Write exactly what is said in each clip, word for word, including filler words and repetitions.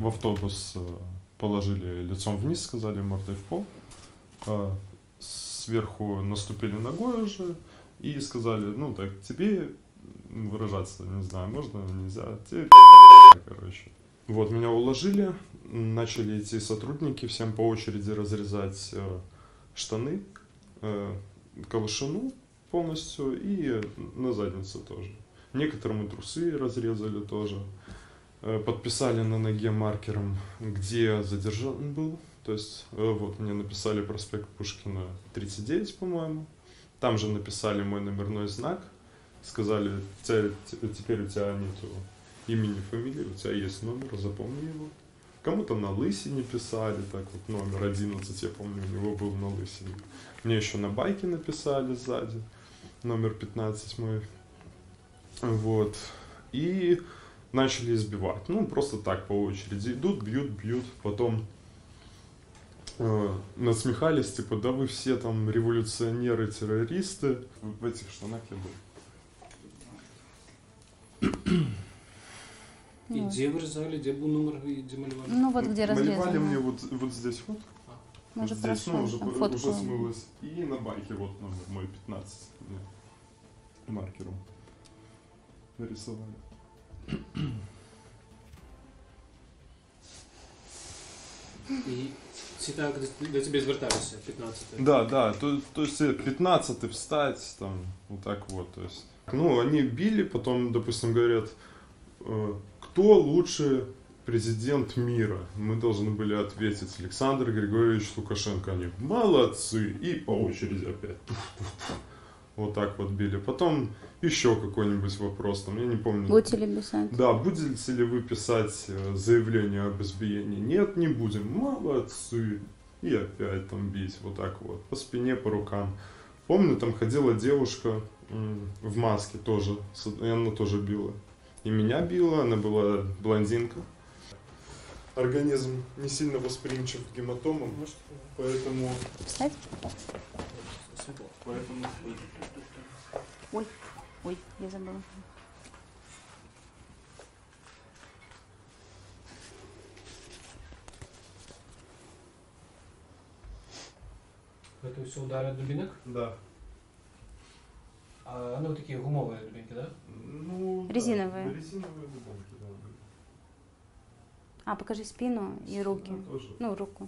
в автобус положили лицом вниз, сказали мордой в пол. Сверху наступили ногой уже и сказали, ну так, тебе выражаться, не знаю, можно, нельзя, тебе короче. Вот, меня уложили, начали идти сотрудники, всем по очереди разрезать э, штаны, э, колышину полностью и на задницу тоже. Некоторым и трусы разрезали тоже. Э, подписали на ноге маркером, где задержан был. То есть, э, вот, мне написали проспект Пушкина тридцать девять, по-моему. Там же написали мой номерной знак. Сказали, теперь у тебя нету имени, фамилии, у тебя есть номер, запомни его. Кому-то на лысине писали, так вот, номер одиннадцать, я помню, у него был на лысине. Мне еще на байке написали сзади, номер пятнадцать мой. Вот. И начали избивать. Ну, просто так, по очереди. Идут, бьют, бьют. Потом э, насмехались, типа, да вы все там революционеры, террористы. В этих штанах я был. И где вырезали, где был номер и где малевали? Ну вот где разрезали. Малевали мне вот, вот здесь вот. А. Вот здесь, прошло, ну, уже, фотку. уже смылось. И на байке вот номер мой пятнадцать. Да, маркером нарисовали. И всі так до тебе зверталися, пятнадцатый? Да, да, то, то есть пятнадцатый встать, там, вот так вот, то есть. Ну, они били, потом, допустим, говорят, кто лучший президент мира? Мы должны были ответить: Александр Григорьевич Лукашенко. Они молодцы, и по очереди опять. Вот так вот били. Потом еще какой-нибудь вопрос, там, я не помню. Будете ли писать? Да, будете ли вы писать заявление об избиении? Нет, не будем. Молодцы. И опять там бить, вот так вот, по спине, по рукам. Помню, там ходила девушка в маске тоже, и она тоже била. И меня била, она была блондинка. Организм не сильно восприимчив к гематомам, поэтому... Встать? Поэтому... Ой, ой, я забыла. Это все удары от дубинок? Да. А ну такие гумовые дубинки, да? Ну, резиновые. Да, резиновые дубинки, да. А, покажи спину и руки. Ну, тоже. Ну, руку.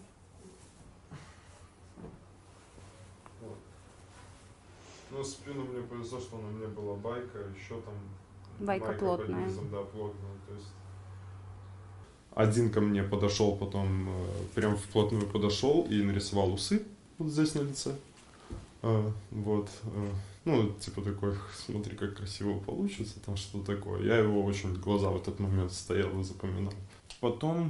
Вот. Ну, спину мне повезло, что у меня была байка, еще там... Байка, байка плотная. Под низом, да, плотная, то есть... Один ко мне подошел, потом э, прям вплотную подошел и нарисовал усы вот здесь на лице. Э, вот. Э, ну, типа такой, смотри, как красиво получится, там что такое. Я его очень, глаза в этот момент стоял и запоминал. Потом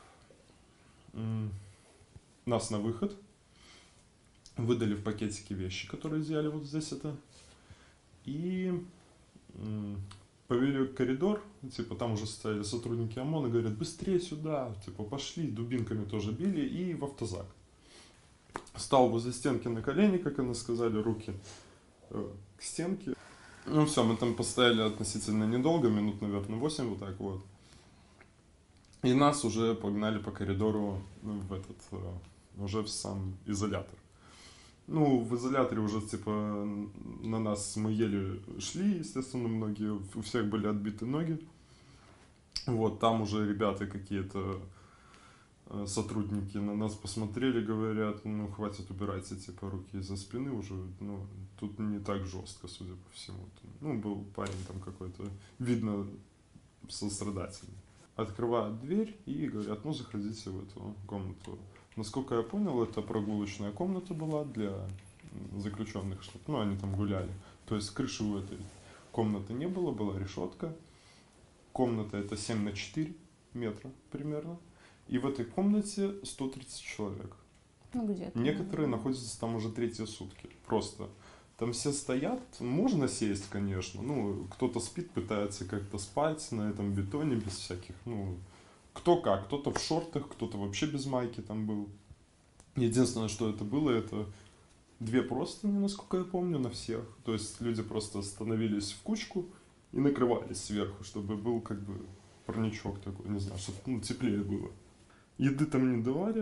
м- нас на выход выдали в пакетике вещи, которые взяли вот здесь это. И м- повели в коридор, типа там уже стояли сотрудники ОМОНа, говорят, быстрее сюда, типа пошли, дубинками тоже били, и в автозак. Стал возле стенки на колени, как они сказали, руки э, к стенке. Ну все, мы там постояли относительно недолго, минут, наверное, восемь, вот так вот. И нас уже погнали по коридору ну, в этот, э, уже в сам изолятор. Ну, в изоляторе уже, типа, на нас мы еле шли, естественно, многие, у всех были отбиты ноги. Вот, там уже ребята какие-то, сотрудники на нас посмотрели, говорят, ну, хватит, убирайте, типа, руки из-за спины уже, ну, тут не так жестко, судя по всему. Ну, был парень там какой-то, видно, сострадательный. Открывают дверь и говорят, ну, заходите в эту комнату. Насколько я понял, это прогулочная комната была для заключенных, чтобы, ну, они там гуляли. То есть крыши у этой комнаты не было, была решетка. Комната это семь на четыре метра примерно. И в этой комнате сто тридцать человек. Ну, где-то. Некоторые находятся там уже третьи сутки. Просто там все стоят, можно сесть, конечно. Ну, кто-то спит, пытается как-то спать на этом бетоне без всяких, ну, кто как, кто-то в шортах, кто-то вообще без майки там был. Единственное, что это было, это две простыни, насколько я помню, на всех. То есть люди просто становились в кучку и накрывались сверху, чтобы был как бы парничок такой, не знаю, чтобы ну, теплее было. Еды там не давали.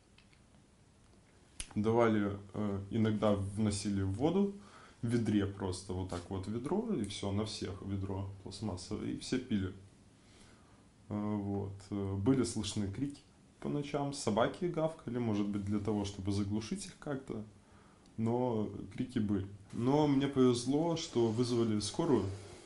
Давали, э, иногда вносили в воду, в ведре просто, вот так вот ведро, и все, на всех ведро пластмассовое, и все пили. Э, вот. Были слышны крики по ночам, собаки гавкали, может быть, для того, чтобы заглушить их как-то, но крики были. Но мне повезло, что вызвали скорую,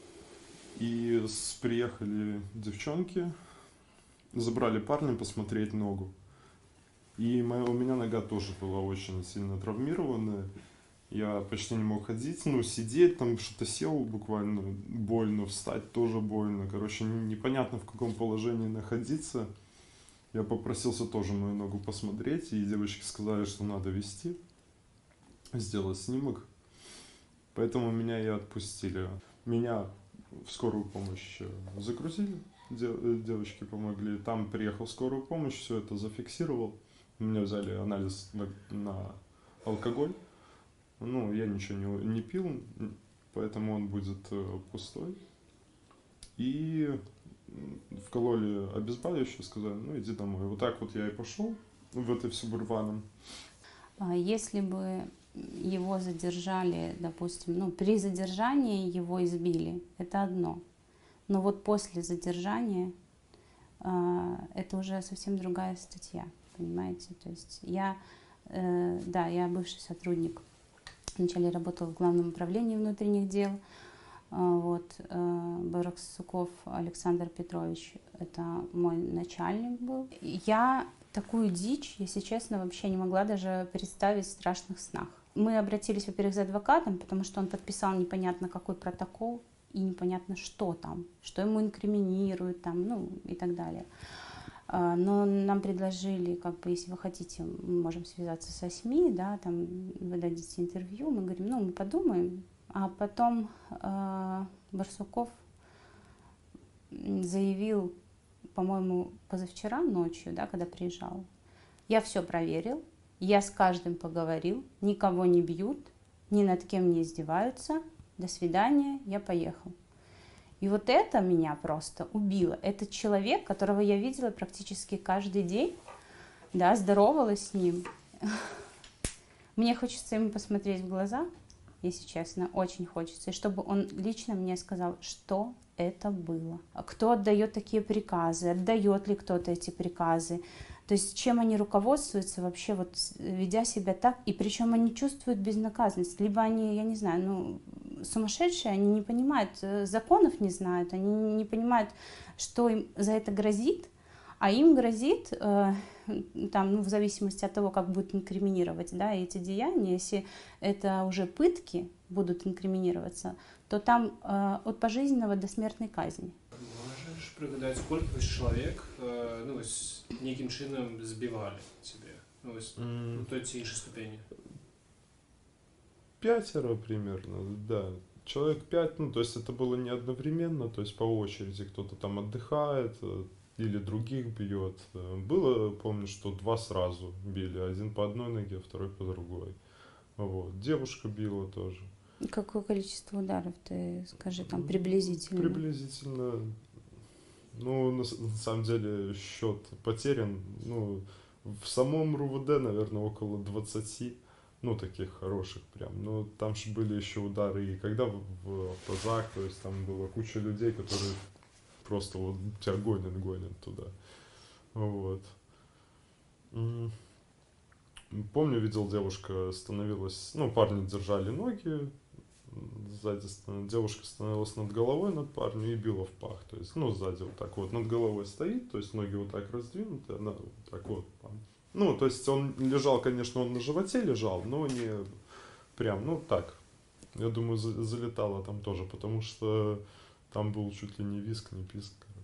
и с, приехали девчонки, забрали парня посмотреть ногу. И моя, у меня нога тоже была очень сильно травмированная. Я почти не мог ходить, ну, сидеть, там что-то сел буквально больно, встать тоже больно. Короче, непонятно в каком положении находиться. Я попросился тоже мою ногу посмотреть, и девочки сказали, что надо везти, сделать снимок. Поэтому меня и отпустили. Меня в скорую помощь загрузили, девочки помогли. Там приехал скорую помощь, все это зафиксировал. Меня взяли анализ на, на алкоголь. Ну, я ничего не, не пил, поэтому он будет пустой. И вкололи обезболивающее, сказали, ну иди домой. Вот так вот я и пошел в этой Субурбаном. Если бы его задержали, допустим, ну при задержании его избили, это одно. Но вот после задержания э, это уже совсем другая статья, понимаете? То есть я, э, да, я бывший сотрудник. Вначале работала в Главном управлении внутренних дел. Вот, Бараксуков Александр Петрович, это мой начальник был. Я такую дичь, если честно, вообще не могла даже представить в страшных снах. Мы обратились, во-первых, за адвокатом, потому что он подписал непонятно какой протокол и непонятно что там, что ему инкриминируют там, ну и так далее. Но нам предложили, как бы, если вы хотите, мы можем связаться со СМИ, да, там вы дадите интервью, мы говорим, ну мы подумаем. А потом э, Барсуков заявил, по-моему, позавчера ночью, да, когда приезжал, я все проверил, я с каждым поговорил, никого не бьют, ни над кем не издеваются, до свидания, я поехал. И вот это меня просто убило. Это человек, которого я видела практически каждый день, да, здоровалась с ним. Мне хочется ему посмотреть в глаза, если честно, очень хочется. И чтобы он лично мне сказал, что это было. Кто отдает такие приказы, отдает ли кто-то эти приказы. То есть чем они руководствуются вообще, вот ведя себя так, и причем они чувствуют безнаказанность. Либо они, я не знаю, ну, сумасшедшие, они не понимают, законов не знают, они не понимают, что им за это грозит, а им грозит, э, там, ну, в зависимости от того, как будут инкриминировать, да, эти деяния, если это уже пытки будут инкриминироваться, то там э, от пожизненного до смертной казни. Можешь пригадать, сколько человек, э, ну, с неким чином збивали тебе, ну, с mm. ну, той ці іншій ступені? Пятеро примерно, да. Человек пять, ну, то есть это было не одновременно, то есть по очереди кто-то там отдыхает или других бьет. Было, помню, что два сразу били, один по одной ноге, второй по другой. Вот. Девушка била тоже. Какое количество ударов, ты скажи, там приблизительно? Приблизительно, ну, на, на самом деле счет потерян, ну, в самом РУВД, наверное, около двадцати. Ну, таких хороших прям. Но там же были еще удары, и когда в, в автозак, то есть там была куча людей, которые просто вот тебя гонят, гонят туда. Вот. Помню, видел, девушка становилась, ну, парни держали ноги сзади, девушка становилась над головой над парнем и била в пах. То есть, ну, сзади вот так вот над головой стоит, то есть ноги вот так раздвинуты, она вот так вот. Ну, то есть он лежал, конечно, он на животе лежал, но не прям, ну так. Я думаю, залетало там тоже, потому что там был чуть ли не визг, не писк.